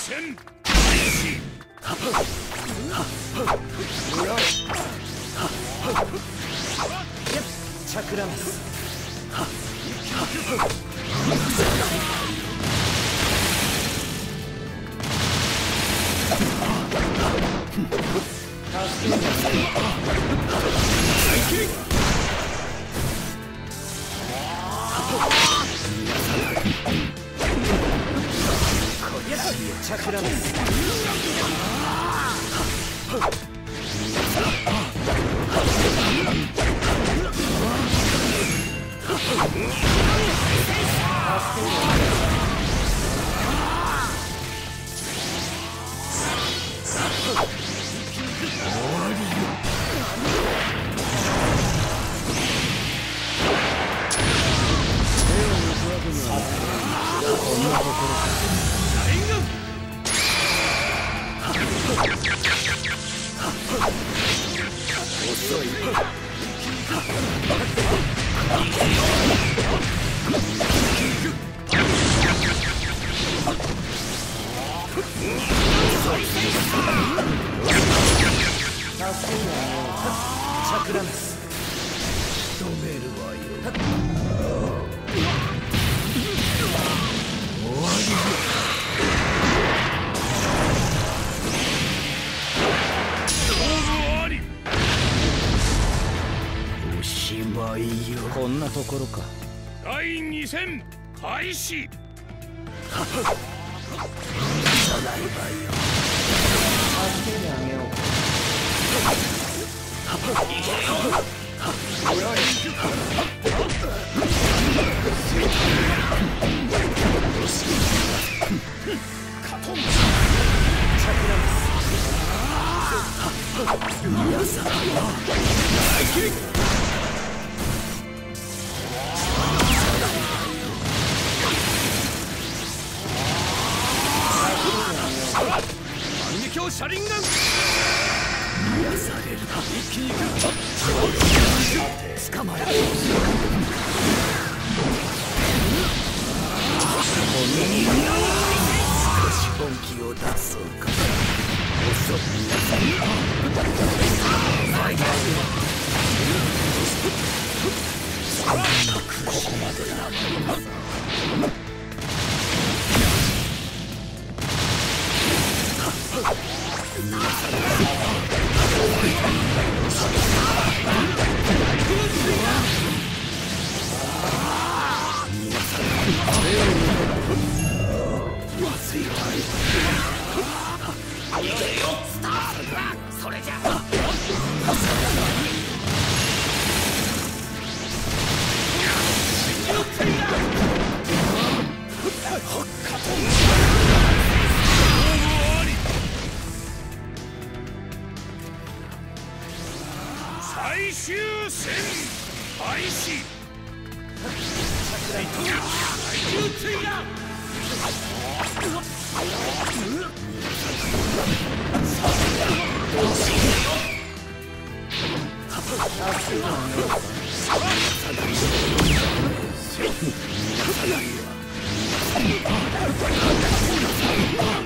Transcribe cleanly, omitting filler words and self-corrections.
戦開始。 チャクラメス。チャクラメス。チャクラメス。止めるわよ。終わりよ。 勝負あり。 おしまいよ。こんなところか。 第2戦開始。 じゃないわよ。助けてあげよう。 万華鏡車輪ガン。 癒される。一気に行く。捕まえる。少し本気を出そうか。遅くなさい。ここまでだ。それじゃ最終戦開始。最終追加。 逃がさないわ。